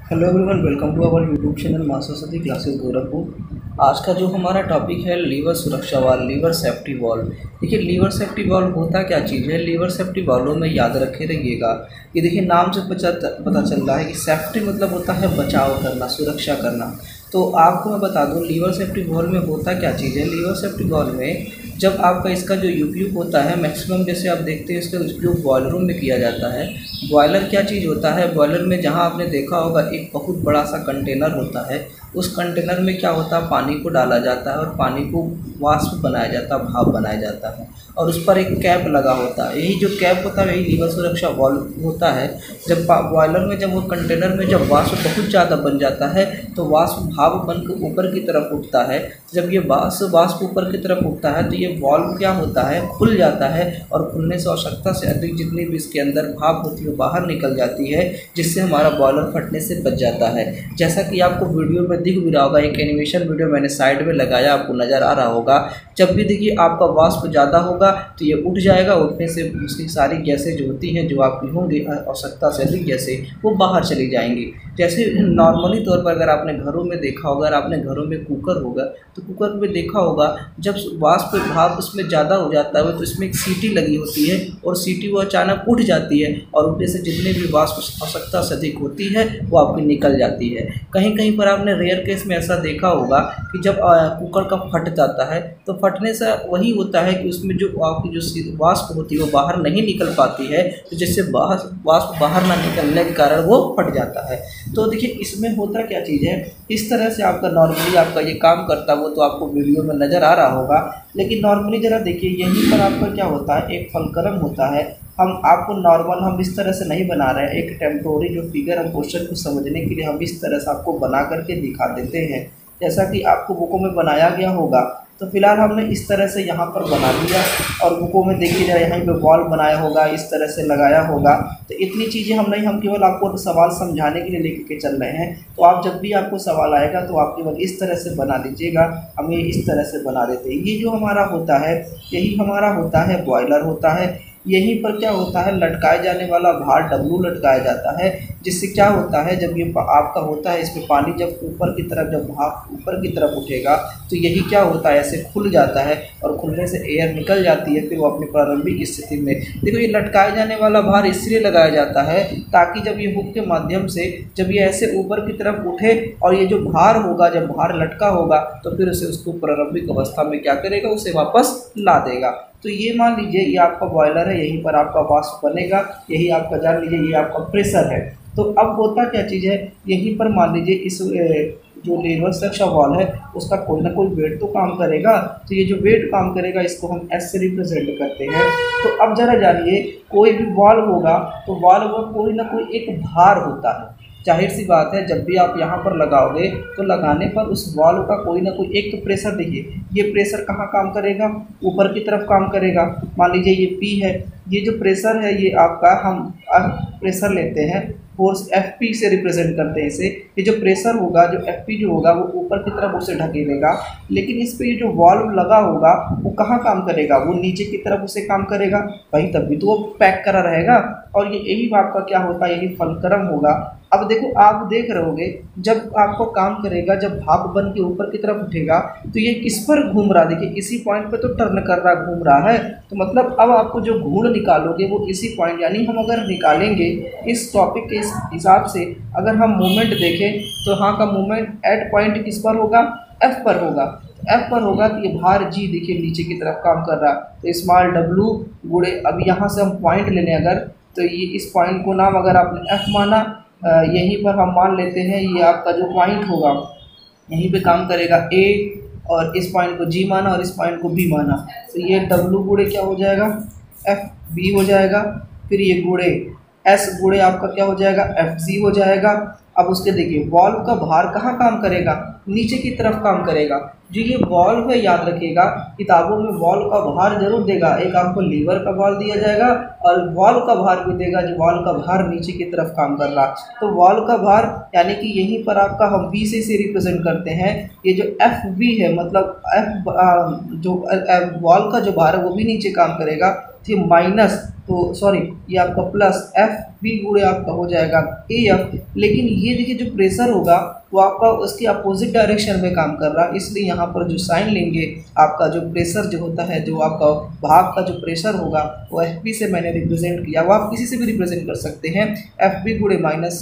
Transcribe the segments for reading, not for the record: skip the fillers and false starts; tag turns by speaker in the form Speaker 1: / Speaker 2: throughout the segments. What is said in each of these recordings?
Speaker 1: Hello everyone, welcome to our YouTube channel Maa Saraswati classes Gorakhpur. आज का जो हमारा टॉपिक है लीवर सुरक्षा वाल्व, लीवर सेफ्टी वाल्व। देखिए, लीवर सेफ्टी वाल्व होता क्या चीज़ है। लीवर सेफ्टी वाल्व में याद रखे रहिएगा कि देखिए नाम से पता चल रहा है कि सेफ्टी मतलब होता है बचाव करना, सुरक्षा करना। तो आपको मैं बता दूं लीवर सेफ्टी वाल्व में होता क्या चीज़ है। लीवर सेफ्टी वाल्व में जब आपका इसका जो उपयोग होता है मैक्सिमम, जैसे आप देखते हैं इसका उपयोग बॉयलरों में किया जाता है। बॉयलर क्या चीज़ होता है, बॉयलर में जहाँ आपने देखा होगा एक बहुत बड़ा सा कंटेनर होता है। उस कंटेनर में क्या होता है, पानी को डाला जाता है और पानी को वाष्प बनाया जाता है, भाप बनाया जाता है और उस पर एक कैप लगा होता है। यही जो कैप होता है यही लीवर सुरक्षा वाल्व होता है। जब बॉयलर में जब वो कंटेनर में जब वाष्प बहुत ज़्यादा बन जाता है तो वाष्प भाप बन के ऊपर की तरफ उठता है। जब ये वाष्प ऊपर की तरफ उठता है तो ये वाल्व क्या होता है, खुल जाता है और खुलने से आवश्यकता से अधिक जितनी भी इसके अंदर भाप होती है बाहर निकल जाती है, जिससे हमारा बॉयलर फटने से बच जाता है। जैसा कि आपको वीडियो में दिख भी रहा होगा, एक एनिमेशन वीडियो मैंने साइड में लगाया, आपको नज़र आ रहा होगा। जब भी देखिए आपका वाष्प ज़्यादा होगा तो ये उठ जाएगा, उठने से उसकी सारी गैसें जो होती हैं, जो आपकी होंगी आवश्यकता से अधिक गैसें, वो बाहर चली जाएंगी। जैसे नॉर्मली तौर पर अगर आपने घरों में देखा होगा, अगर आपने घरों में कुकर होगा तो कुकर में देखा होगा जब वाष्प भाप उसमें ज़्यादा हो जाता है तो इसमें एक सीटी लगी होती है और सीटी वो अचानक उठ जाती है और उठने से जितने भी वाष्प आवश्यकता से अधिक होती है वो आपकी निकल जाती है। कहीं कहीं पर आपने रेयर केस में ऐसा देखा होगा कि जब कुकर का फट जाता है तो फटने से वही होता है कि उसमें जो आपकी जो वाष्प होती है वो बाहर नहीं निकल पाती है, तो जिससे वाष्प बाहर ना निकलने के कारण वो फट जाता है। तो देखिए इसमें होता क्या चीज़ है, इस तरह से आपका नॉर्मली आपका ये काम करता है, वो तो आपको वीडियो में नज़र आ रहा होगा। लेकिन नॉर्मली ज़रा देखिए यहीं पर आपका क्या होता है, एक फलक्रम होता है। हम आपको नॉर्मल हम इस तरह से नहीं बना रहे हैं, एक टेम्पोरी जो फिगर हम क्वेश्चन को समझने के लिए हम इस तरह से आपको बना करके दिखा देते हैं, जैसा कि आपको बुकों में बनाया गया होगा। तो फिलहाल हमने इस तरह से यहाँ पर बना दिया और बुकों में देखिए जरा यहाँ पे बॉल बनाया होगा, इस तरह से लगाया होगा। तो इतनी चीज़ें हम नहीं, हम केवल आपको सवाल समझाने के लिए लेकर के चल रहे हैं। तो आप जब भी आपको सवाल आएगा तो आप केवल इस तरह से बना लीजिएगा, हम ये इस तरह से बना देते हैं। ये जो हमारा होता है यही हमारा होता है बॉयलर होता है। यहीं पर क्या होता है, लटकाए जाने वाला भार डब्लू लटकाया जाता है, जिससे क्या होता है जब ये आपका होता है इसमें पानी जब ऊपर की तरफ, जब भाप ऊपर की तरफ उठेगा तो यही क्या होता है, ऐसे खुल जाता है और खुलने से एयर निकल जाती है, फिर वो अपनी प्रारंभिक स्थिति में। देखो ये लटकाए जाने वाला भार इसलिए लगाया जाता है ताकि जब ये हुक के माध्यम से जब ये ऐसे ऊपर की तरफ उठे और ये जो भार होगा, जब भार लटका होगा तो फिर उसे उसको प्रारंभिक अवस्था में क्या करेगा, उसे वापस ला देगा। तो ये मान लीजिए ये आपका बॉयलर है, यहीं पर आपका वाष्प बनेगा, यही आपका जान लीजिए ये आपका प्रेशर है। तो अब होता क्या चीज़ है, यहीं पर मान लीजिए इस जो लीवर सुरक्षा वाल्व है उसका कोई ना कोई वेट तो काम करेगा। तो ये जो वेट काम करेगा इसको हम एस से रिप्रेजेंट करते हैं। तो अब जरा जानिए, कोई भी वाल्व होगा तो वाल्व का कोई ना कोई एक भार होता है। जाहिर सी बात है जब भी आप यहाँ पर लगाओगे तो लगाने पर उस वाल्व का कोई ना कोई एक तो प्रेशर, देखिए ये प्रेशर कहाँ काम करेगा, ऊपर की तरफ काम करेगा। मान लीजिए ये पी है, ये जो प्रेशर है ये आपका हम प्रेशर लेते हैं, फोर्स एफ पी से रिप्रेजेंट करते हैं इसे। ये जो प्रेशर होगा, जो एफ पी जो होगा वो ऊपर की तरफ उसे ढकेलेगा, लेकिन इस पर ये जो वाल्व लगा होगा वो कहाँ काम करेगा, वो नीचे की तरफ उसे काम करेगा भाई, तभी तो वो पैक करा रहेगा। और ये यही आपका क्या होता है, यही फलक्रम होगा। अब देखो आप देख रहे होगे जब आपको काम करेगा, जब भाप बन के ऊपर की तरफ उठेगा तो ये किस पर घूम रहा है, देखिए इसी पॉइंट पे तो टर्न कर रहा, घूम रहा है। तो मतलब अब आपको जो घूर्ण निकालोगे वो इसी पॉइंट, यानी हम अगर निकालेंगे इस टॉपिक के हिसाब से, अगर हम मूवमेंट देखें तो हाँ का मूवमेंट एट पॉइंट किस पर होगा, एफ पर होगा। एफ पर होगा तो ये भार जी देखिए नीचे की तरफ काम कर रहा, तो स्मॉल डब्लू गुणे, अब यहाँ से हम पॉइंट ले लें अगर, तो ये इस पॉइंट को नाम अगर आपने एफ माना, यहीं पर हम मान लेते हैं ये आपका जो पॉइंट होगा यहीं पे काम करेगा ए, और इस पॉइंट को जी माना और इस पॉइंट को बी माना, तो ये डब्लू गुणे क्या हो जाएगा, एफ बी हो जाएगा। फिर ये गुणे एस गुणे आपका क्या हो जाएगा, एफ जी हो जाएगा। अब उसके देखिए वाल्व का भार कहाँ काम करेगा, नीचे की तरफ काम करेगा। जो ये वाल्व है याद रखिएगा, किताबों में वाल्व का भार जरूर देगा, एक आपको लीवर का भार दिया जाएगा और वाल्व का भार भी देगा, जो वाल्व का भार नीचे की तरफ काम कर रहा। तो वाल्व का भार यानी कि यहीं पर आपका हम बी से रिप्रेजेंट करते हैं। ये जो एफ बी है मतलब एफ जो वाल्व का जो भार है वो भी नीचे काम करेगा, फिर माइनस तो सॉरी ये आपका प्लस एफ बी गुणे आपका हो जाएगा ए एफ। लेकिन ये देखिए जो प्रेशर होगा वो आपका उसकी अपोजिट डायरेक्शन में काम कर रहा है, इसलिए यहाँ पर जो साइन लेंगे आपका जो प्रेशर जो होता है, जो आपका भाग का जो प्रेशर होगा वो एफ बी से मैंने रिप्रेजेंट किया, वो आप किसी से भी रिप्रेजेंट कर सकते हैं। एफ बी गुणे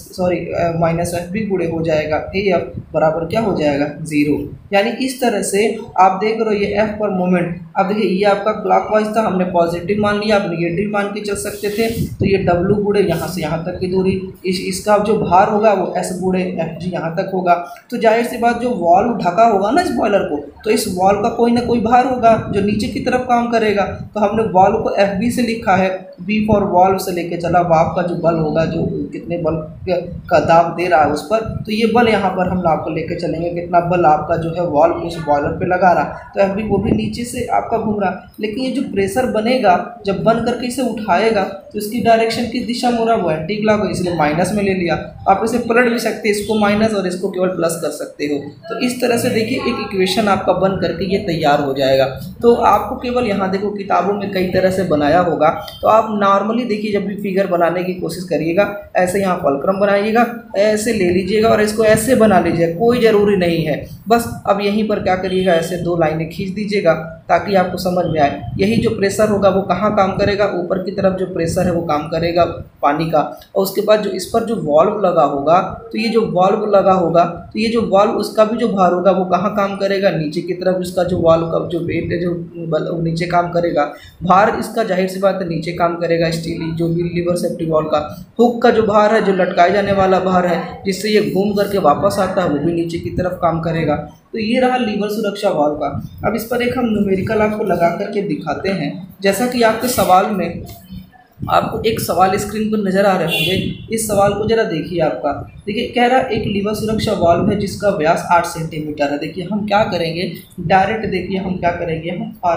Speaker 1: माइनस एफ बी गुणे हो जाएगा ए एफ बराबर क्या हो जाएगा 0। यानी इस तरह से आप देख रहे हो ये एफ पर मोमेंट। अब देखिए ये आपका क्लॉकवाइज था, हमने पॉजिटिव मान लिया, आप निगेटिव मान के चल सकते थे। तो ये डब्ल्यू गुणे यहाँ से यहाँ तक की दूरी, इसका जो भार होगा वो एस गुणे एफ जी यहाँ तक होगा। तो जाहिर सी बात जो वॉल्व ढका होगा ना इस बॉयलर को, तो इस वॉल्व का कोई ना कोई भार होगा जो नीचे की तरफ काम करेगा। तो हमने वॉल्व को एफ बी से लिखा है, बी फॉर वॉल्व से लेके चला, वाल्व का जो बल होगा, जो कितने बल का दाब दे रहा है उस पर, तो ये बल यहाँ पर हम आपको लेके चलेंगे कितना बल आपका जो है वॉल्व उस बॉयलर पे लगा रहा। तो एफ बी वो भी नीचे से आपका घूम रहा, लेकिन ये जो प्रेशर बनेगा जब बन करके इसे उठाएगा तो इसकी डायरेक्शन किस दिशा में हो रहा है, वो एंटी क्लॉक है, इसलिए माइनस में ले लिया। आप इसे पलट भी सकते हैं, इसको माइनस और इसको केवल प्लस कर सकते हो। तो इस तरह से देखिए एक इक्वेशन आपका बन करके ये तैयार हो जाएगा। तो आपको केवल यहाँ देखो किताबों में कई तरह से बनाया होगा, तो आप नॉर्मली देखिए जब भी फिगर बनाने की कोशिश करिएगा ऐसे यहाँ फलक्रम बनाइएगा, ऐसे ले लीजिएगा और इसको ऐसे बना लीजिएगा, कोई ज़रूरी नहीं है। बस अब यहीं पर क्या करिएगा, ऐसे 2 लाइनें खींच दीजिएगा ताकि आपको समझ में आए। यही जो प्रेशर होगा वो कहाँ काम करेगा, ऊपर की तरफ जो प्रेशर है वो काम करेगा पानी का। और उसके बाद जो इस पर जो वॉल्व लगा होगा, तो ये जो वॉल्व लगा होगा, तो ये जो वॉल्व उसका भी जो भार होगा वो कहाँ काम करेगा, नीचे की तरफ। इसका जो वॉल्व का जो वेट है जो नीचे काम करेगा, भार इसका जाहिर सी बात है नीचे काम करेगा। स्टील जो भी लीवर सेफ्टी वॉल्व का हुक का जो भार है, जो लटकाए जाने वाला भार है जिससे ये घूम करके वापस आता है, वो भी नीचे की तरफ काम करेगा। तो ये रहा लीवर सुरक्षा वाल्व का। अब इस पर एक हम न्यूमेरिकल आपको लगा करके दिखाते हैं। जैसा कि आपके सवाल में आपको एक सवाल स्क्रीन पर नज़र आ रहे होंगे, इस सवाल को जरा देखिए। आपका देखिए कह रहा एक लीवर सुरक्षा वाल्व है जिसका व्यास 8 सेंटीमीटर है। देखिए हम क्या करेंगे डायरेक्ट, देखिए हम क्या करेंगे,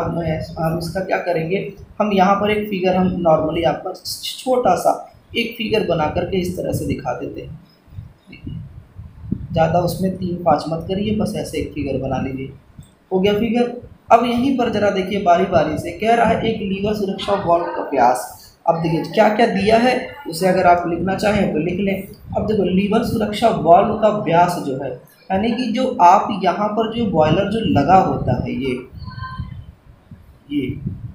Speaker 1: हम इसका क्या करेंगे, हम यहाँ पर एक फिगर हम नॉर्मली आपका छोटा सा एक फिगर बना करके इस तरह से दिखा देते हैं। ज़्यादा उसमें 3-5 मत करिए, बस ऐसे एक फिगर बना लीजिए। हो गया फिगर। अब यहीं पर जरा देखिए बारी बारी से कह रहा है एक लीवर सुरक्षा वाल्व का व्यास। अब देखिए क्या क्या दिया है उसे अगर आप लिखना चाहें तो लिख लें। अब देखो लीवर सुरक्षा वाल्व का व्यास जो है, यानी कि जो आप यहाँ पर जो बॉयलर जो लगा होता है, ये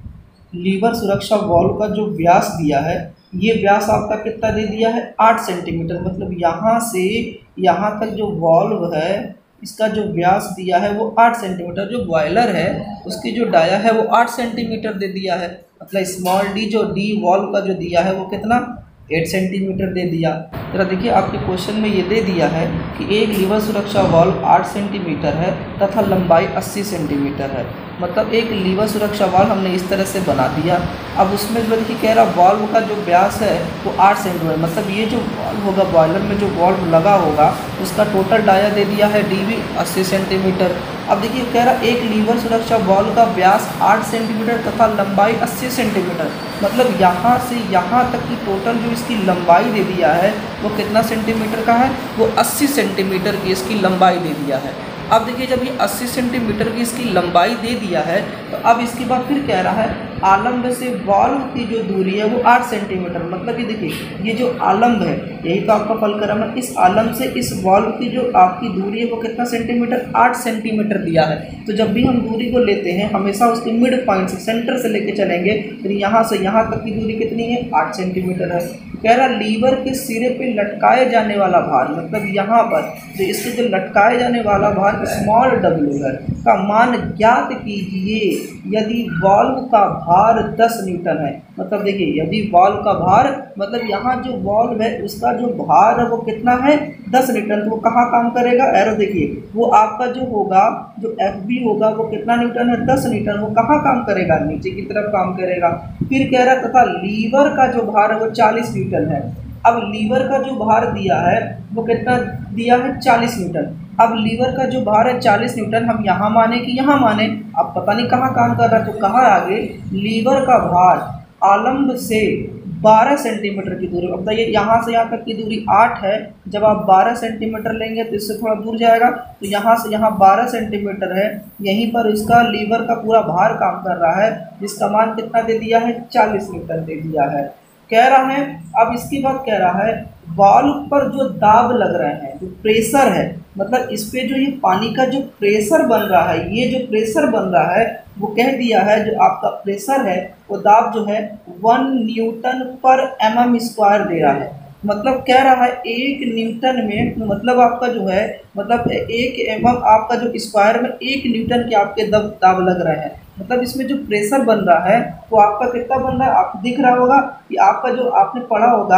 Speaker 1: लीवर सुरक्षा वाल्व का जो व्यास दिया है, ये व्यास आपका कितना दे दिया है 8 सेंटीमीटर। मतलब यहाँ से यहाँ तक जो वाल्व है इसका जो व्यास दिया है वो 8 सेंटीमीटर। जो बॉयलर है उसकी जो डाया है वो 8 सेंटीमीटर दे दिया है। मतलब स्मॉल डी जो डी वाल्व का जो दिया है वो कितना 8 सेंटीमीटर दे दिया। जरा देखिए आपके क्वेश्चन में ये दे दिया है कि एक लीवर सुरक्षा वाल्व 8 सेंटीमीटर है तथा लंबाई 80 सेंटीमीटर है। मतलब एक लीवर सुरक्षा वाल्व हमने इस तरह से बना दिया। अब उसमें जो देखिए कह रहा वाल्व का जो व्यास है वो 8 सेंटीमीटर। मतलब ये जो वाल्व होगा बॉयलर में जो वाल्व लगा होगा उसका टोटल डाया दे दिया है डी भी 80 सेंटीमीटर। अब देखिए कह रहा एक लीवर सुरक्षा वाल्व का व्यास 8 सेंटीमीटर तथा लंबाई 80 सेंटीमीटर। मतलब यहाँ से यहाँ तक की टोटल जो इसकी लंबाई दे दिया है वो कितना सेंटीमीटर का है, वो 80 सेंटीमीटर की इसकी लंबाई दे दिया है। अब देखिए जब ये 80 सेंटीमीटर की इसकी लंबाई दे दिया है तो अब इसके बाद फिर कह रहा है आलम्ब से वाल्व की जो दूरी है वो 8 सेंटीमीटर। मतलब ये देखिए ये जो आलम्ब है यही तो आपका फलक्रम है, इस आलम्ब से इस वाल्व की जो आपकी दूरी है वो कितना सेंटीमीटर 8 सेंटीमीटर दिया है। तो जब भी हम दूरी को लेते हैं हमेशा उसके मिड पॉइंट से सेंटर से लेके चलेंगे, फिर यहाँ से यहाँ तक की दूरी कितनी है 8 सेंटीमीटर है। कह रहा लीवर के सिरे पे लटकाए जाने वाला भार, मतलब यहाँ पर जो इसके जो लटकाए जाने वाला भार स्मॉल डब्ल्यू है का मान ज्ञात कीजिए यदि वाल्व का भार 10 न्यूटन है। मतलब देखिए यदि वाल्व का भार, मतलब यहाँ जो वाल्व है उसका जो भार है वो कितना है 10 न्यूटन। तो वो कहाँ काम करेगा, एरो देखिए वो आपका जो होगा जो एफ बी होगा वो कितना न्यूटन है 10 न्यूटन। वो कहाँ काम करेगा, नीचे की तरफ काम करेगा। फिर कह रहा तथा लीवर का जो भार है वो 40 न्यूटन है। अब लीवर का जो भार दिया है वो कितना दिया है 40 न्यूटन। अब लीवर का जो भार है 40 न्यूटन, हम यहाँ माने कि यहाँ माने, अब पता नहीं कहाँ काम कर रहा है। तो कहाँ आगे लीवर का भार आलम्ब से 12 सेंटीमीटर की दूरी। अब बताइए यहाँ से यहाँ तक की दूरी 8 है, जब आप 12 सेंटीमीटर लेंगे तो इससे थोड़ा दूर जाएगा, तो यहाँ से यहाँ 12 सेंटीमीटर है, यहीं पर इसका लीवर का पूरा भार काम कर रहा है, जिसका मान कितना दे दिया है, 40 न्यूटन दे दिया है। कह रहा है, अब इसके बाद कह रहा है वाल्व पर जो दाब लग रहे हैं, जो प्रेशर है, मतलब इस पे जो ये पानी का जो प्रेशर बन रहा है, ये जो प्रेशर बन रहा है वो कह दिया है जो आपका प्रेशर है वो दाब जो है 1 न्यूटन पर mm स्क्वायर दे रहा है। मतलब कह रहा है 1 न्यूटन में, मतलब आपका जो है, मतलब 1 mm आपका जो स्क्वायर में 1 न्यूटन के आपके दाब लग रहे हैं। मतलब इसमें जो प्रेशर बन रहा है वो आपका कितना बन रहा है, आपको दिख रहा होगा कि आपका जो आपने पढ़ा होगा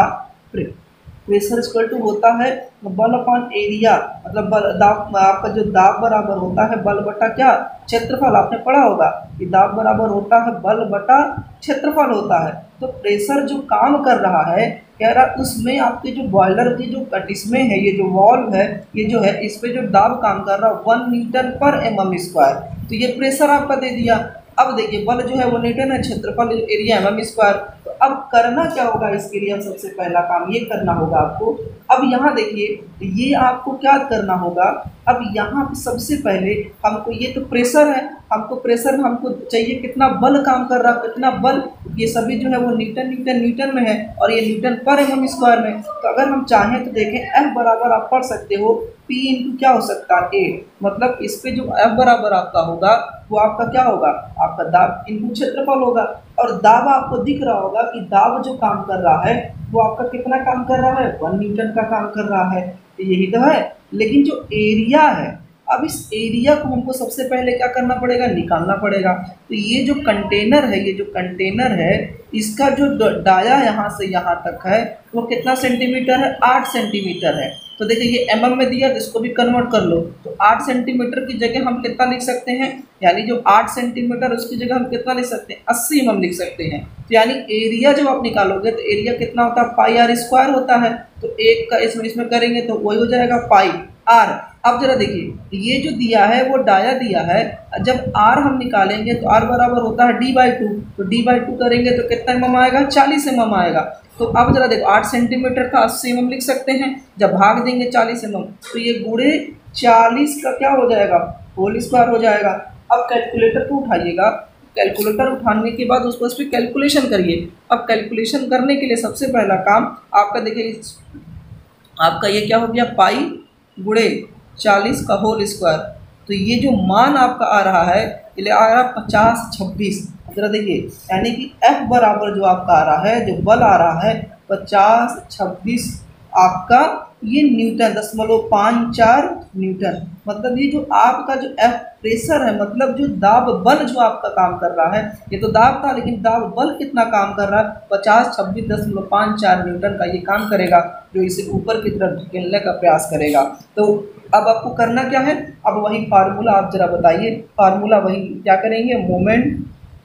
Speaker 1: प्रेशर इक्वल टू होता है बल अपॉन एरिया, मतलब बल दाब, आपका जो दाब बराबर होता है बल बटा क्या, क्षेत्रफल। आपने पढ़ा होगा कि दाब बराबर होता है बल बटा क्षेत्रफल होता है। तो प्रेशर जो काम कर रहा है, कह रहा उसमें आपके जो बॉयलर की जो इसमें है, ये जो वॉल्व है, ये जो है इस पे जो दाब काम कर रहा है 1 न्यूटन पर mm स्क्वायर। तो ये प्रेशर आपका दे दिया। अब देखिए बल जो है वो न्यूटन है, क्षेत्रफल एरिया mm स्क्वायर। तो अब करना क्या होगा इसके लिए, अब सबसे पहला काम ये करना होगा आपको। अब यहाँ देखिए ये आपको क्या करना होगा, अब यहाँ पे सबसे पहले हमको, ये तो प्रेशर है, हमको प्रेशर में हमको चाहिए कितना बल काम कर रहा है, कितना बल, ये सभी जो है वो न्यूटन न्यूटन न्यूटन में है और ये न्यूटन पर mm स्क्वायर में। तो अगर हम चाहें तो देखें F बराबर आप पढ़ सकते हो P इंटू क्या हो सकता है A, मतलब इस पे जो F बराबर आपका होगा वो आपका क्या होगा, आपका दाब इंटू क्षेत्रफल होगा। और दाब आपको दिख रहा होगा कि दाब जो काम कर रहा है वो आपका कितना काम कर रहा है, 1 न्यूटन का काम कर रहा है, तो यही तो है। लेकिन जो एरिया है, अब इस एरिया को हमको सबसे पहले क्या करना पड़ेगा, निकालना पड़ेगा। तो ये जो कंटेनर है, ये जो कंटेनर है, इसका जो डाया यहाँ से यहाँ तक है वो कितना सेंटीमीटर है, 8 सेंटीमीटर है। तो देखिए ये mm में दिया, तो इसको भी कन्वर्ट कर लो। तो 8 सेंटीमीटर की जगह हम कितना लिख सकते हैं, यानी जो 8 सेंटीमीटर उसकी जगह हम कितना लिख सकते हैं, 80 mm लिख सकते हैं। तो यानी एरिया जब आप निकालोगे तो एरिया कितना होता है, पाई आर स्क्वायर होता है। तो एक का इसमें करेंगे तो वही हो जाएगा पाई आर। अब जरा देखिए ये जो दिया है वो डाया दिया है, जब आर हम निकालेंगे तो आर बराबर होता है d/2, तो d/2 करेंगे तो कितना mm आएगा, 40 mm आएगा। तो अब जरा देखो 8 सेंटीमीटर का 80 mm लिख सकते हैं, जब भाग देंगे 40 mm तो ये गुणे 40 का क्या हो जाएगा, होल स्क्वायर हो जाएगा। अब कैलकुलेटर को उठाइएगा, कैलकुलेटर उठाने के बाद उसको इस पर कैलकुलेशन करिए। अब कैलकुलेशन करने के लिए सबसे पहला काम आपका देखिए, आपका ये क्या हो गया, पाई गुणे 40 का होल स्क्वायर। तो ये जो मान आपका आ रहा है ये आ रहा है 50/26। जरा देखिए यानी कि F बराबर जो आपका आ रहा है, जो बल आ रहा है 50/26 आपका ये न्यूटन 0.54 न्यूटन। मतलब ये जो आपका जो F प्रेशर है, मतलब जो दाब बल जो आपका काम कर रहा है, ये तो दाब था लेकिन दाब बल कितना काम कर रहा है, 50/26.54 न्यूटन का ये काम करेगा, जो इसे ऊपर की तरफ धकेलने का प्रयास करेगा। तो अब आपको करना क्या है, अब वही फार्मूला आप जरा बताइए, फार्मूला वही क्या करेंगे, मोमेंट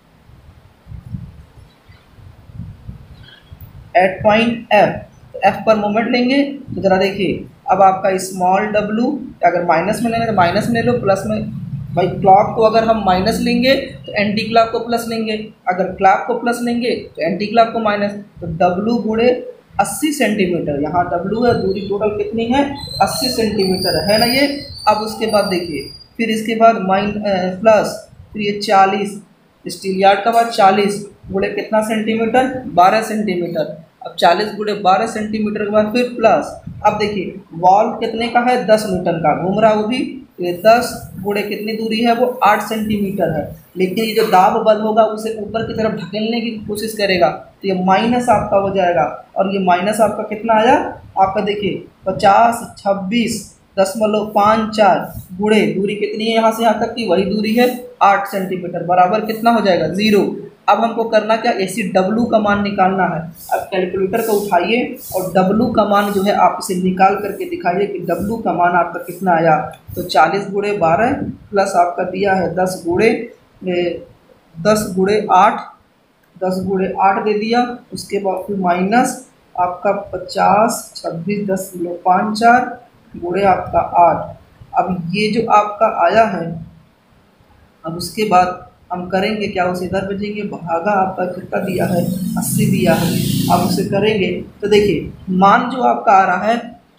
Speaker 1: एट पॉइंट F पर मोमेंट लेंगे। तो जरा देखिए अब आपका स्मॉल w, अगर माइनस में लेना तो माइनस में ले लो, प्लस में, भाई क्लॉक को अगर हम माइनस लेंगे तो एंटी क्लॉक को प्लस लेंगे, अगर क्लॉक को प्लस लेंगे तो एंटी क्लॉक को माइनस। तो w गुणे 80 सेंटीमीटर, यहाँ w है, दूरी टोटल कितनी है, 80 सेंटीमीटर है ना ये। अब उसके बाद देखिए फिर इसके बाद प्लस, फिर ये 40 स्टील यार्ड का बाद 40 गुणे कितना सेंटीमीटर, 12 सेंटीमीटर। अब 40 गुणे 12 सेंटीमीटर के बाद फिर प्लस। अब देखिए वॉल्व कितने का है, 10 न्यूटन का घूम रहा वो भी, तो ये 10 गुणे कितनी दूरी है, वो 8 सेंटीमीटर है। लेकिन ये जो दाब बल होगा उसे ऊपर की तरफ ढकेलने की कोशिश करेगा, तो ये माइनस आपका हो जाएगा। और ये माइनस आपका कितना आया, आपका देखिए 50/26.54 गुणे दूरी कितनी है यहाँ से यहाँ तक की, वही दूरी है 8 सेंटीमीटर, बराबर कितना हो जाएगा, 0। अब हमको करना क्या, ऐसी W का मान निकालना है। अब कैलकुलेटर को उठाइए और W का मान जो है आप इसे निकाल करके दिखाइए कि W का मान आपका कितना आया। तो 40 गुणे 12 प्लस आपका दिया है 10 गुणे 8, 10 गुणे 8 दे दिया। उसके बाद फिर माइनस आपका 50/26.54 गुणे आपका 8। अब ये जो आपका आया है, अब उसके बाद हम करेंगे क्या, उसे इधर भेजेंगे, भागा आपका कितना दिया है, 80 दिया है। आप उसे करेंगे तो देखिए मान जो आपका आ रहा है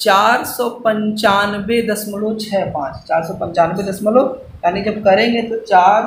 Speaker 1: 495.65, 495 यानी जब करेंगे तो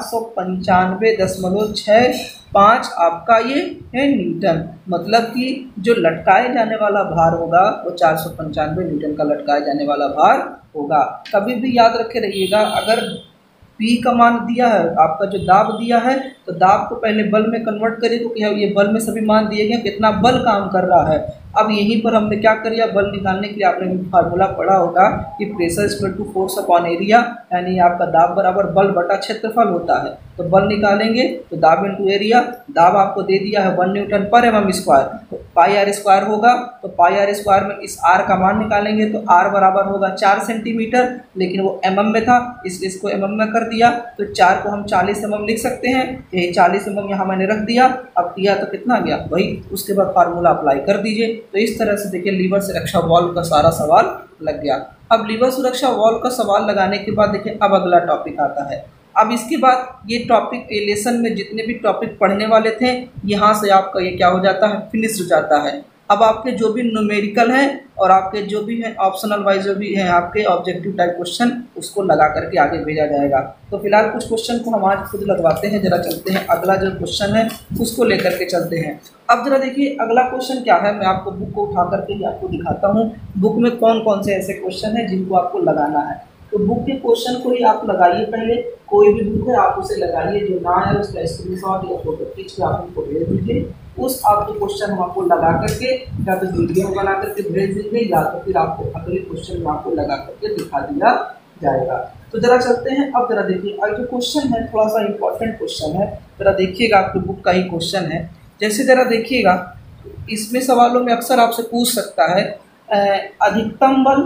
Speaker 1: 495.65 आपका ये है न्यूटन। मतलब कि जो लटकाए जाने वाला भार होगा वो 495 न्यूटन का लटकाए जाने वाला भार होगा। कभी भी याद रखे रहिएगा, अगर P का मान दिया है, आपका जो दाब दिया है, तो दाब को पहले बल में कन्वर्ट करिए, तो क्या ये बल में सभी मान दिए गए कितना बल काम कर रहा है। अब यहीं पर हमने क्या कर दिया, बल निकालने के लिए आपने फार्मूला पढ़ा होगा कि pressure equal to force upon area, यानी आपका दाब बराबर बल बटा क्षेत्रफल होता है। तो बल निकालेंगे तो दाब इंटू एरिया, दाब आपको दे दिया है 1 न्यूटन पर mm स्क्वायर, तो पाई आर स्क्वायर होगा। तो पाई आर स्क्वायर में इस आर का मान निकालेंगे तो आर बराबर होगा 4 सेंटीमीटर, लेकिन वो mm में था इसलिए इसको mm में कर दिया, तो 4 को हम 40 mm लिख सकते हैं। यही 40 mm यहाँ मैंने रख दिया। अब किया तो कितना गया वही, उसके बाद फार्मूला अप्लाई कर दीजिए। तो इस तरह से देखिए लीवर सुरक्षा वाल्व का सारा सवाल लग गया। अब लीवर सुरक्षा वाल्व का सवाल लगाने के बाद देखिए अब अगला टॉपिक आता है। अब इसके बाद ये टॉपिक एलिएशन में जितने भी टॉपिक पढ़ने वाले थे यहाँ से आपका ये क्या हो जाता है, फिनिश हो जाता है। अब आपके जो भी न्यूमेरिकल हैं और आपके जो भी हैं ऑप्शनल वाइज जो भी हैं आपके ऑब्जेक्टिव टाइप क्वेश्चन, उसको लगा करके आगे भेजा जाएगा। तो फिलहाल कुछ क्वेश्चन को हम आज खुद लगवाते हैं, जरा चलते हैं अगला जो क्वेश्चन है उसको लेकर के चलते हैं। अब जरा देखिए अगला क्वेश्चन क्या है, मैं आपको बुक को उठा करके आपको दिखाता हूँ बुक में कौन कौन से ऐसे क्वेश्चन हैं जिनको आपको लगाना है। तो बुक के क्वेश्चन को ही आप लगाइए, पहले कोई भी बुक है आप उसे लगाइए, जो ना है उसका स्क्रीनशॉट या फोटो खींच के आप उनको भेज दीजिए। उस आपके क्वेश्चन हम आपको लगा करके या तो वीडियो बना करके भेज देंगे या तो फिर आपको अगले क्वेश्चन में आपको लगा करके दिखा दिया जाएगा। तो जरा चलते हैं। अब जरा देखिए अब जो क्वेश्चन है थोड़ा सा इंपॉर्टेंट क्वेश्चन है, जरा देखिएगा आपकी बुक का ही क्वेश्चन है। जैसे जरा देखिएगा इसमें सवालों में अक्सर आपसे पूछ सकता है अधिकतम बल,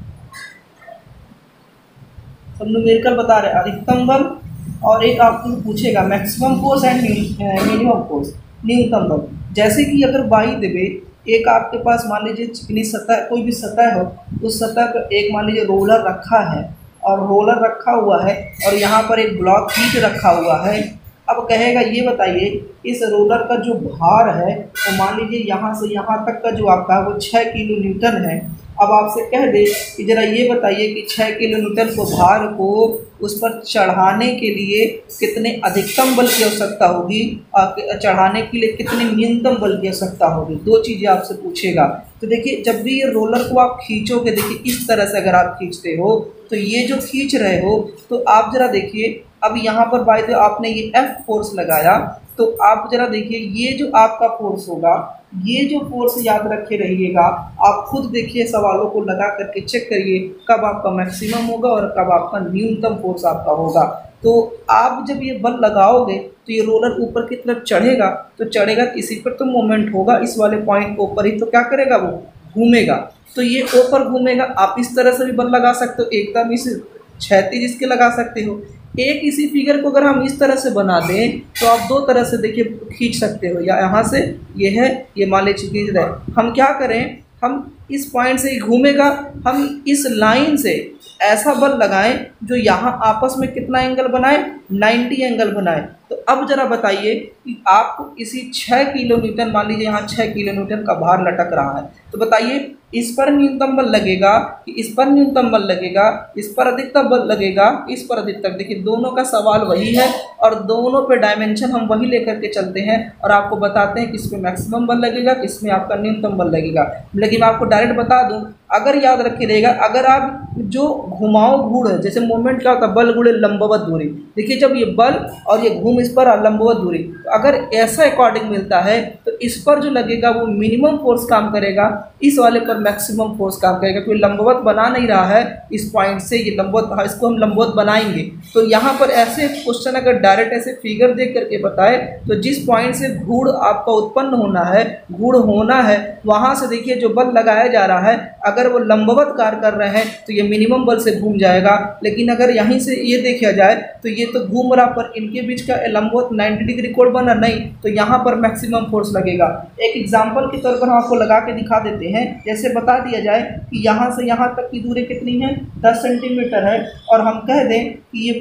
Speaker 1: सब न्यूमेरिकल बता रहे हैं, अधिकतम बल, और एक आपको पूछेगा maximum force and minimum force, न्यूनतम बल। जैसे कि अगर बाई देवे एक आपके पास मान लीजिए चिकनी सतह, कोई भी सतह हो, उस सतह पर एक मान लीजिए रोलर रखा है और रोलर रखा हुआ है और यहाँ पर एक ब्लॉक हीट रखा हुआ है। अब कहेगा ये बताइए इस रोलर का जो भार है तो मान लीजिए यहाँ से यहाँ तक का जो आपका वो 6 किलो न्यूटन है। अब आपसे कह दे कि ज़रा ये बताइए कि 6 किलो न्यूटन को भार को उस पर चढ़ाने के लिए कितने अधिकतम बल की आवश्यकता होगी और चढ़ाने के लिए कितने न्यूनतम बल की आवश्यकता होगी। दो चीज़ें आपसे पूछेगा। तो देखिए जब भी ये रोलर को आप खींचोगे, देखिए इस तरह से अगर आप खींचते हो तो ये जो खींच रहे हो तो आप ज़रा देखिए अब यहाँ पर बाय द आपने ये F फोर्स लगाया, तो आप ज़रा देखिए ये जो आपका फोर्स होगा, ये जो फोर्स याद रखे रहिएगा, आप खुद देखिए सवालों को लगा करके चेक करिए कब आपका मैक्सिमम होगा और कब आपका न्यूनतम फोर्स आपका होगा। तो आप जब ये बल लगाओगे तो ये रोलर ऊपर की तरफ चढ़ेगा, तो चढ़ेगा किसी पर तो मोमेंट होगा इस वाले पॉइंट के ऊपर ही, तो क्या करेगा वो घूमेगा। तो ये ऊपर घूमेगा। आप इस तरह से भी बल लगा सकते हो, एकदम इस क्षैतिज इसके लगा सकते हो। एक इसी फिगर को अगर हम इस तरह से बना दें तो आप दो तरह से देखिए खींच सकते हो, या यहाँ से ये है, ये मान लीजिए खींच रहे हैं। हम क्या करें, हम इस पॉइंट से ही घूमेगा, हम इस लाइन से ऐसा बल लगाएं जो यहाँ आपस में कितना एंगल बनाए, 90 एंगल बनाए। तो अब जरा बताइए कि आपको इसी 6 किलो न्यूटन, मान लीजिए यहाँ 6 किलो न्यूटन का भार लटक रहा है, तो बताइए इस पर न्यूनतम बल लगेगा कि इस पर न्यूनतम बल लगेगा, इस पर अधिकतम बल लगेगा, इस पर अधिकतम। देखिए दोनों का सवाल वही है और दोनों पे डायमेंशन हम वही लेकर के चलते हैं और आपको बताते हैं किस पे मैक्सिमम बल लगेगा, किस में आपका न्यूनतम बल लगेगा। लेकिन मैं आपको डायरेक्ट बता दूं, अगर याद रखे रहेगा, अगर आप जो घुमाओ घूर्ण है, जैसे मूवमेंट क्या होता है, बल गुणे लंबवत दूरी, देखिए जब ये बल और ये घूम इस पर लंबवत दूरी, तो अगर ऐसा अकॉर्डिंग मिलता है तो इस पर जो लगेगा वो मिनिमम फोर्स काम करेगा, इस वाले पर मैक्सिमम फोर्स काम करेगा। क्योंकि लंबवत बना नहीं रहा है इस पॉइंट से, ये लंबवत, इसको हम लंबवत बनाएंगे। तो यहाँ पर ऐसे क्वेश्चन अगर डायरेक्ट ऐसे फिगर देख करके बताए तो जिस पॉइंट से घूर्ण आपका उत्पन्न होना है, घूर्ण होना है, वहाँ से देखिए जो बल लगाया जा रहा है अगर वो लंबवत कार्य कर रहे हैं तो ये मिनिमम बल से घूम जाएगा। लेकिन अगर यहीं से ये देखा जाए तो ये तो घूम रहा, पर इनके बीच का लंबवत 90 डिग्री कोण बना नहीं, तो यहाँ पर मैक्सिमम फोर्स लगेगा। एक एग्जांपल के तौर पर हम आपको लगा के दिखा देते हैं। जैसे बता दिया जाए कि यहाँ से यहाँ तक की दूरी कितनी है, 10 सेंटीमीटर है, और हम कह दें कि ये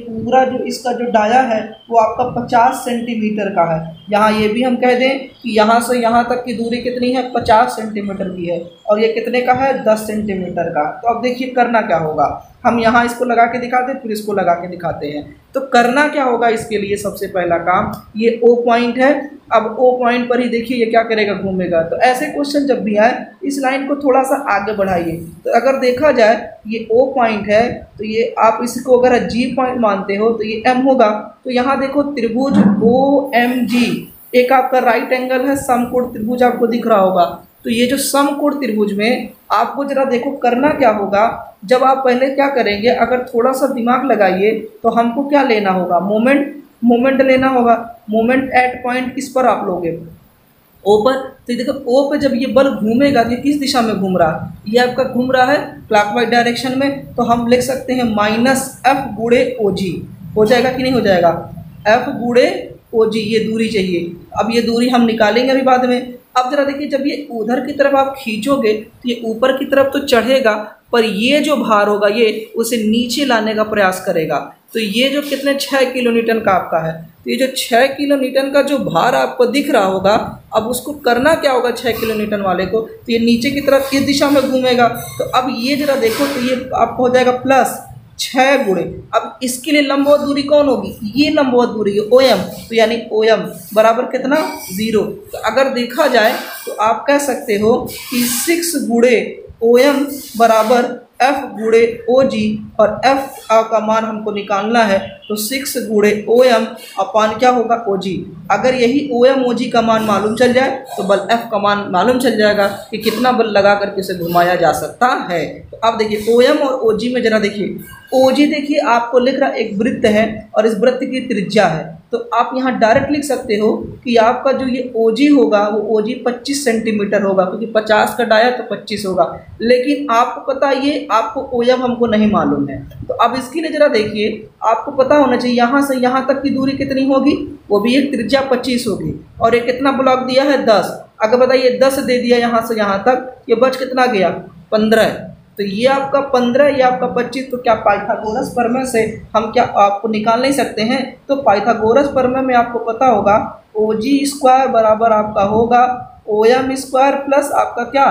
Speaker 1: पूरा जो इसका जो डाया है वो आपका 50 सेंटीमीटर का है। यहाँ ये भी हम कह दें कि यहाँ से यहाँ तक की दूरी कितनी है, 50 सेंटीमीटर की है, और ये कितने का है, 10 सेंटीमीटर का। तो अब देखिए करना क्या होगा, हम यहाँ इसको लगा के दिखाते हैं, फिर इसको लगा के दिखाते हैं। तो करना क्या होगा इसके लिए, सबसे पहला काम, ये O पॉइंट है। अब O पॉइंट पर ही देखिए ये क्या करेगा, घूमेगा। तो ऐसे क्वेश्चन जब भी आए इस लाइन को थोड़ा सा आगे बढ़ाइए। तो अगर देखा जाए ये O पॉइंट है, तो ये आप इसको अगर G पॉइंट मानते हो तो ये M होगा। तो यहाँ देखो त्रिभुज OMG एक आपका राइट एंगल है, समकोण त्रिभुज आपको दिख रहा होगा। तो ये जो समकोण त्रिभुज में आपको जरा देखो करना क्या होगा, जब आप पहले क्या करेंगे, अगर थोड़ा सा दिमाग लगाइए तो हमको क्या लेना होगा, मोमेंट लेना होगा। मोमेंट एट पॉइंट किस पर आप लोगे, ओ पर। तो देखो ओ पे जब ये बल घूमेगा तो ये किस दिशा में घूम रहा है, ये आपका घूम रहा है क्लॉकवाइज डायरेक्शन में। तो हम लिख सकते हैं -F गुणे OG, हो जाएगा कि नहीं हो जाएगा, F गुणे OG ये दूरी चाहिए। अब ये दूरी हम निकालेंगे अभी बाद में। अब जरा देखिए जब ये उधर की तरफ आप खींचोगे तो ये ऊपर की तरफ तो चढ़ेगा, पर ये जो भार होगा ये उसे नीचे लाने का प्रयास करेगा। तो ये जो कितने 6 किलो न्यूटन का आपका है, तो ये जो 6 किलो न्यूटन का जो भार आपको दिख रहा होगा, अब उसको करना क्या होगा 6 किलो न्यूटन वाले को, तो ये नीचे की तरफ किस दिशा में घूमेगा। तो अब ये जरा देखो तो ये आपको हो जाएगा +6 गुणे, अब इसके लिए लंबवत दूरी कौन होगी, ये लंबवत दूरी है OM। तो यानी OM बराबर कितना, 0। तो अगर देखा जाए तो आप कह सकते हो कि 6 गुणे OM बराबर F गुणे OG, और F का मान हमको निकालना है। तो 6 गुणे OM अपान क्या होगा, OG। अगर यही OM OG का मान मालूम चल जाए तो बल F का मान मालूम चल जाएगा कि कितना बल लगा करके इसे घुमाया जा सकता है। तो अब देखिए OM और OG में जरा देखिए, OG देखिए आपको लिख रहा एक वृत्त है और इस वृत्त की त्रिज्या है। तो आप यहाँ डायरेक्ट लिख सकते हो कि आपका जो ये OG होगा वो OG 25 सेंटीमीटर होगा, क्योंकि 50 का डाया तो 25 होगा। लेकिन आपको पता ये आपको OM हमको नहीं मालूम है। तो अब इसके लिए जरा देखिए, आपको पता होना चाहिए यहाँ से यहाँ तक की दूरी कितनी होगी, वो भी एक त्रिज्या 25 होगी, और ये कितना ब्लॉक दिया है 10। अगर बताइए 10 दे दिया यहाँ से यहाँ तक, ये बच कितना गया, 15। तो ये आपका 15, ये आपका 25। तो क्या पाइथागोरस प्रमेय से हम क्या आपको निकाल नहीं सकते हैं। तो पाइथागोरस प्रमेय में आपको पता होगा OG² बराबर आपका होगा OM² प्लस आपका क्या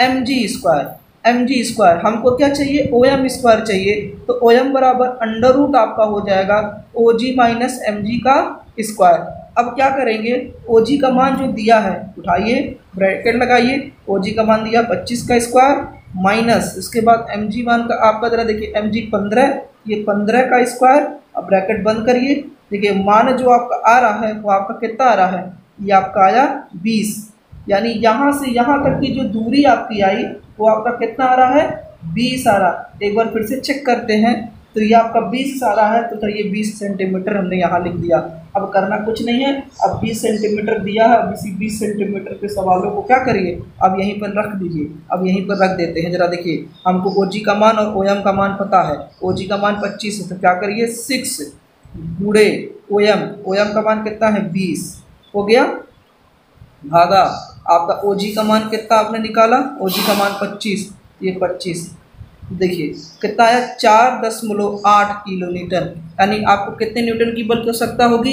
Speaker 1: mg²। हमको क्या चाहिए, OM² चाहिए। तो OM बराबर √ आपका हो जाएगा OG माइनस mg²। अब क्या करेंगे, OG का मान जो दिया है उठाइए, ब्रैकेट लगाइए, OG का मान दिया 25 का स्क्वायर माइनस इसके बाद mg मान का आपका जरा देखिए mg 15, ये 15 का स्क्वायर। अब ब्रैकेट बंद करिए, देखिए मान जो आपका आ रहा है वो आपका कितना आ रहा है, ये आपका आया 20। यानी यहाँ से यहाँ तक की जो दूरी आपकी आई वो आपका कितना आ रहा है, 20 आ रहा। एक बार फिर से चेक करते हैं, तो ये आपका 20 आ रहा है। तो चलिए 20 सेंटीमीटर हमने यहाँ लिख दिया। अब करना कुछ नहीं है, अब 20 सेंटीमीटर दिया है, अब इसी 20 सेंटीमीटर के सवालों को क्या करिए, अब यहीं पर रख दीजिए। अब यहीं पर रख देते हैं। जरा देखिए हमको OG का मान और OM का मान पता है। OG का मान 25 है, तो क्या करिए 6 गुणे OM का मान कितना है 20 हो गया, भागा आपका OG का मान कितना आपने निकाला, OG का मान 25, ये 25 देखिए कितना आया 4.8 किलो न्यूटन। यानी आपको कितने न्यूटन की बल की आवश्यकता होगी,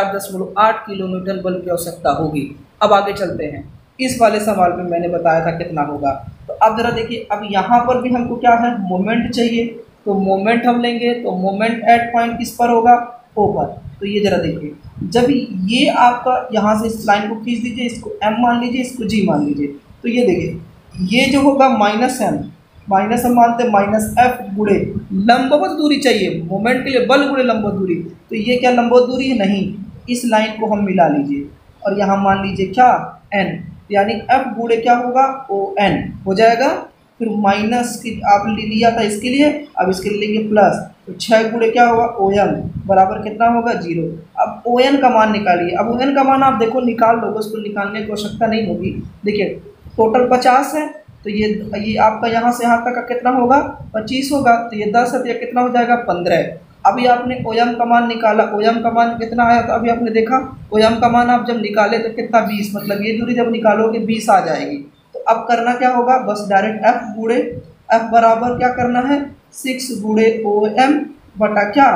Speaker 1: 4.8 किलो न्यूटन बल की आवश्यकता होगी। अब आगे चलते हैं, इस वाले सवाल में मैंने बताया था कितना होगा। तो अब जरा देखिए, अब यहाँ पर भी हमको क्या है, मोमेंट चाहिए। तो मोमेंट हम लेंगे, तो मोमेंट एट पॉइंट किस पर होगा, O पर। तो ये जरा देखिए, जब ये आपका यहाँ से इस लाइन को खींच दीजिए, इसको M मान लीजिए, इसको G मान लीजिए। तो ये देखिए ये जो होगा -M, माइनस हम मानते हैं -F गुणे लंबवत दूरी चाहिए, मोमेंट के लिए बल गुणे लंबवत दूरी। तो ये क्या लंबवत दूरी है, नहीं, इस लाइन को हम मिला लीजिए और यहाँ मान लीजिए क्या n, यानी F गुणे क्या होगा ON हो जाएगा। फिर माइनस की आप लिया था इसके लिए, अब इसके लिए लेंगे प्लस। तो 6 गुणे क्या होगा OM बराबर कितना होगा 0। अब ON का मान निकालिए। अब ON का मान आप देखो निकाल लोगे, उसको निकालने की आवश्यकता नहीं होगी। देखिए टोटल 50 है, तो ये आपका यहाँ से यहाँ तक का कितना होगा 25 होगा। तो ये 10 है, तो ये कितना हो जाएगा 15। अभी आपने OM का मान निकाला, OM का मान कितना आया, तो अभी आपने देखा OM का मान आप जब निकाले तो कितना 20, मतलब ये दूरी जब निकालोगे 20 आ जाएगी। तो अब करना क्या होगा, बस डायरेक्ट F गुणे F बराबर क्या करना है 6 गुणे OM बटा क्या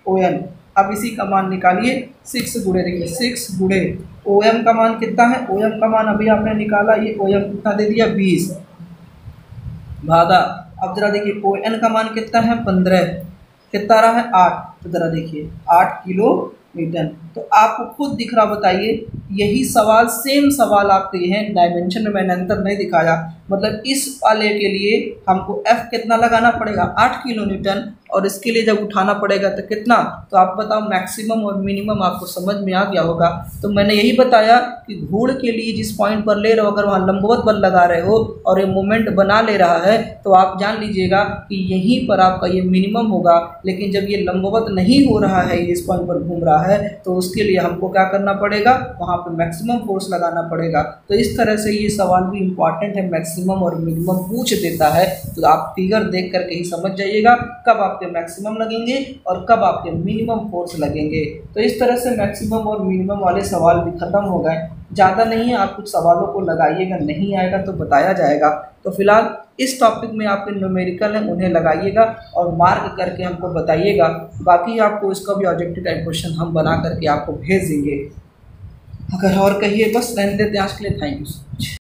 Speaker 1: ON। अब इसी का मान निकालिए, 6 गुणे, देखिए 6 गुणे OM का मान कितना है, OM का मान अभी आपने निकाला, ये OM कितना दे दिया 20 भागा, अब जरा देखिए ON का मान कितना है 15, कितना रहा है 8, तो जरा देखिए 8 किलोमीटर। तो आपको खुद दिख रहा, बताइए यही सवाल, सेम सवाल आपके ये हैं, डायमेंशन में मैंने अंतर नहीं दिखाया, मतलब इस वाले के लिए हमको F कितना लगाना पड़ेगा 8 किलोमीटर, और इसके लिए जब उठाना पड़ेगा तो कितना, तो आप बताओ मैक्सिमम और मिनिमम आपको समझ में आ गया होगा। तो मैंने यही बताया कि घूर्ण के लिए जिस पॉइंट पर ले रहे हो, अगर वहाँ लंबवत बल लगा रहे हो और ये मोमेंट बना ले रहा है, तो आप जान लीजिएगा कि यहीं पर आपका ये मिनिमम होगा। लेकिन जब ये लंबवत नहीं हो रहा है, इस पॉइंट पर घूम रहा है, तो उसके लिए हमको क्या करना पड़ेगा, वहाँ पर मैक्सिमम फोर्स लगाना पड़ेगा। तो इस तरह से ये सवाल भी इम्पॉर्टेंट है, मैक्सिमम और मिनिमम पूछ देता है। तो आप फिगर देख करके ही समझ जाइएगा कब आपके मैक्सिमम लगेंगे और कब आपके मिनिमम फोर्स लगेंगे। तो इस तरह से मैक्सिमम और मिनिमम वाले सवाल भी खत्म हो गए, ज़्यादा नहीं है, आप कुछ सवालों को लगाइएगा, नहीं आएगा तो बताया जाएगा। तो फिलहाल इस टॉपिक में आपके न्यूमेरिकल हैं, उन्हें लगाइएगा और मार्क करके हमको बताइएगा। बाकी आपको इसका भी ऑब्जेक्टिव टाइप क्वेश्चन हम बना करके आपको भेज देंगे। अगर और कहिए, बस रहने देते हैं आज के लिए। Thank you so much.